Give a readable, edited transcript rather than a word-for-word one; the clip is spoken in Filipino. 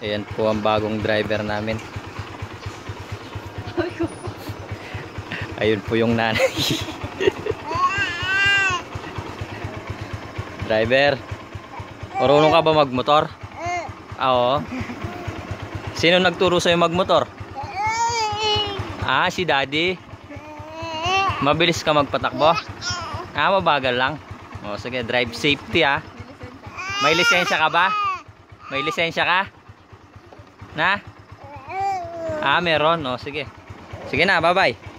Ayan po ang bagong driver namin. Ayun po yung nanay. Driver, marunong ka ba magmotor? Oo. Sino nagturo sa'yo magmotor? Si daddy. Mabilis ka magpatakbo? Mabagal lang. O sige, drive safety May lisensya ka ba? May lisensya ka? Na? Meron. O sige. Sige na, bye-bye.